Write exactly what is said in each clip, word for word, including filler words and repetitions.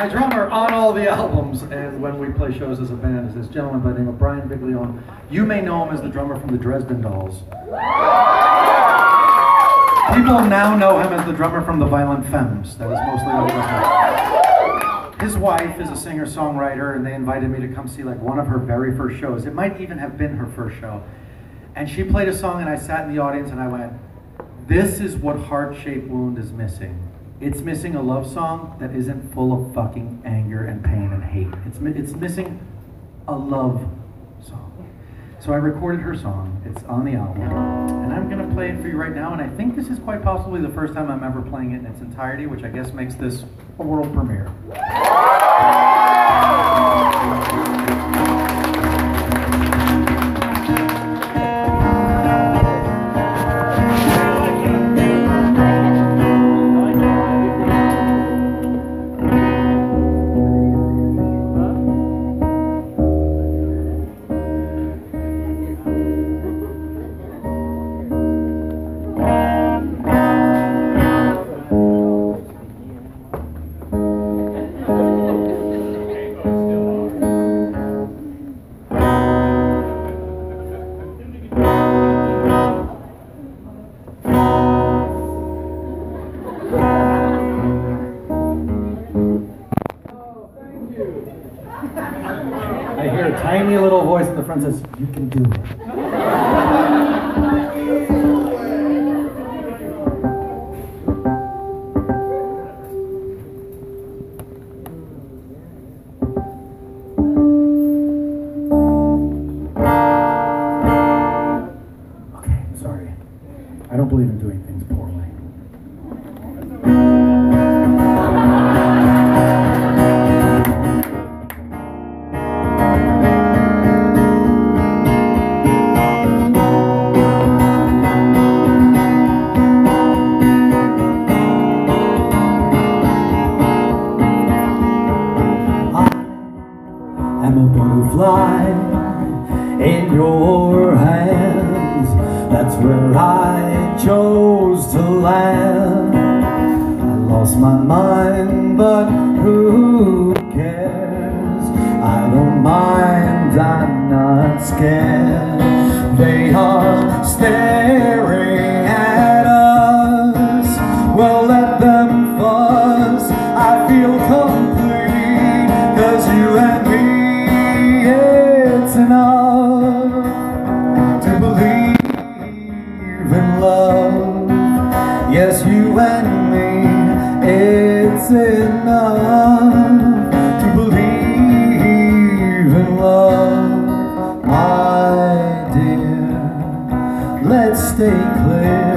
My drummer on all the albums and when we play shows as a band is this gentleman by the name of Brian Viglione. You may know him as the drummer from the Dresden Dolls. People now know him as the drummer from the Violent Femmes. That is mostly what it was. His wife is a singer-songwriter, and they invited me to come see like one of her very first shows. It might even have been her first show. And she played a song, and I sat in the audience, and I went, this is what Heart-Shaped Wound is missing. It's missing a love song that isn't full of fucking anger and pain and hate. It's, it's missing a love song. So I recorded her song. It's on the album. And I'm going to play it for you right now. And I think this is quite possibly the first time I'm ever playing it in its entirety, which I guess makes this a world premiere. I hear a tiny little voice in the front that says, you can do it. Okay, sorry. I don't believe in doing things poorly. I'm a butterfly in your hands. That's where I chose to land. I lost my mind, but who cares? I don't mind, I'm not scared. They are staring at us. Well, let them fuss. I feel complete, 'cause you and me, it's enough to believe in love. Yes, you and me, it's enough to believe in love. My dear, let's stay clear.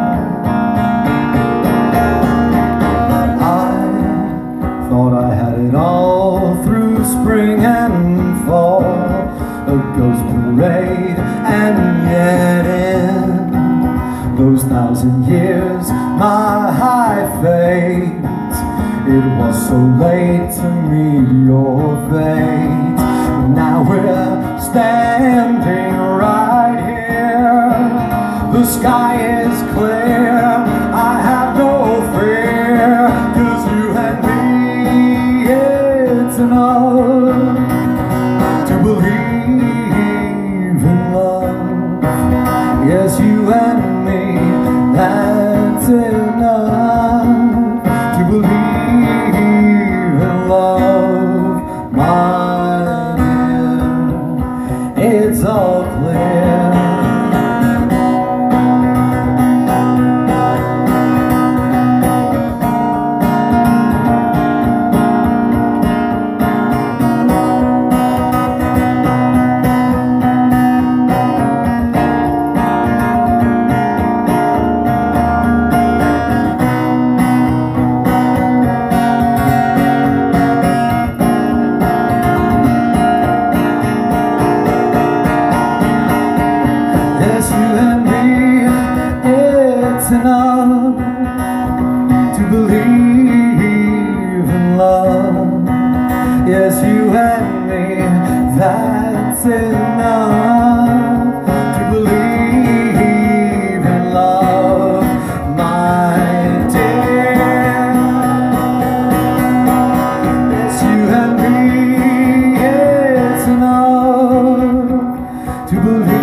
I thought I had it all through spring and fall, a ghost parade, and yet in those thousand years my high fate, it was so late to meet your fate. Now we're standing right here, the sky is clear, I have no fear, 'cause you and me, it's enough to believe in love. Yes, you and me, that's enough to believe in love. My dear, it's all clear. Enough to believe in love. Yes, you and me, that's enough to believe in love. My dear, to believe